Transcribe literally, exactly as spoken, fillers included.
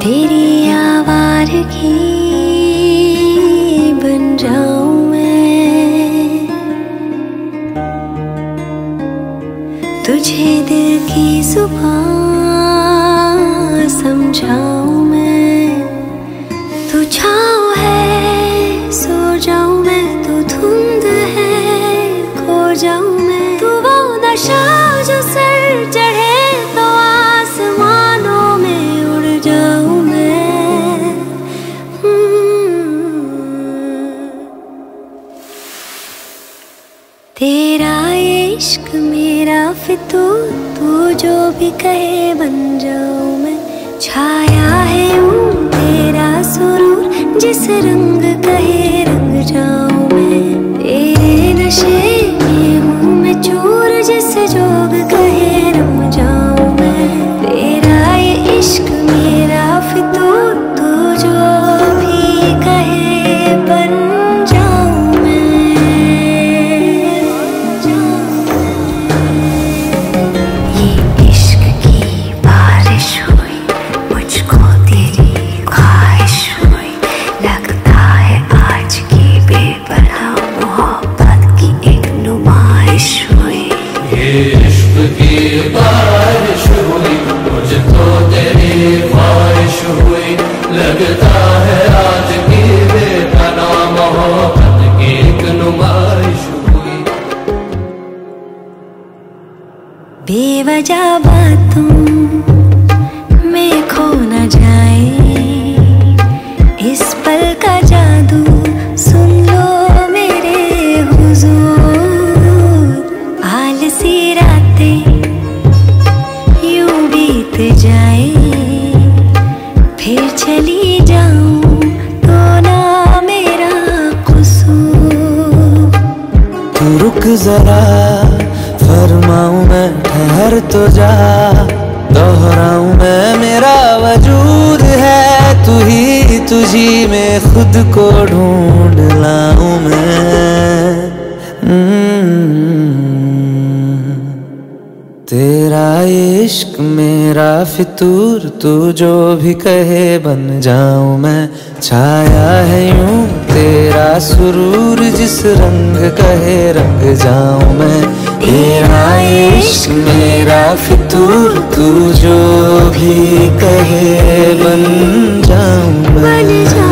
तेरी आवारगी बन जाऊं मैं, तुझे दिल की जुबान समझाऊं मैं। तू छाँव है सो जाऊं मैं, तू धुंध है खो जाऊं मैं। तू वो नशा जो सर चढ़े तो आसमानों में उड़ जाऊं मैं। तेरा इश्क मेरा फितूर, तू जो भी कहे बन जाऊं मैं। छाया है यूं तेरा सुरूर, जिस रंग कहे रंग जाऊं मैं। तेरे नशे में हूँ मैं चूर, जिस जोग कहे रम जाऊं मैं। तेरा ये इश्क मेरा फितूर, तू जो भी कहे बन जाऊं मैं। ये इश्क की बारिश हुई, मुझको तेरी ख्वाहिश हुई। लगता है आज की बेपनाह मोहब्बत की एक नुमाइश हुई। ये इश्क की बारिश हुई, मुझको तेरी ख्वाहिश हुई। लगता है आज की बेपनाह मोहब्बत की एक नुमाइश हुई। बेवजह बातों में खो न जाए, इस पल का जादू सुन लो मेरे हुजूर। आलसी रातें यूं बीत जाए, फिर चली जाऊं तो ना मेरा कसूर। तू रुक जरा फरमाऊं मैं, ठहर तो जा दोहराऊं मैं। मेरा वजूद है तू ही, तुझी में खुद को ढूंढ लाऊं मैं। तेरा इश्क मेरा फितूर, तू जो भी कहे बन जाऊं मैं। छाया है यूं तेरा सुरूर, जिस रंग कहे रंग जाऊं मैं। तेरा इश्क मेरा फितूर, तू जो भी कहे बन जाऊं मैं।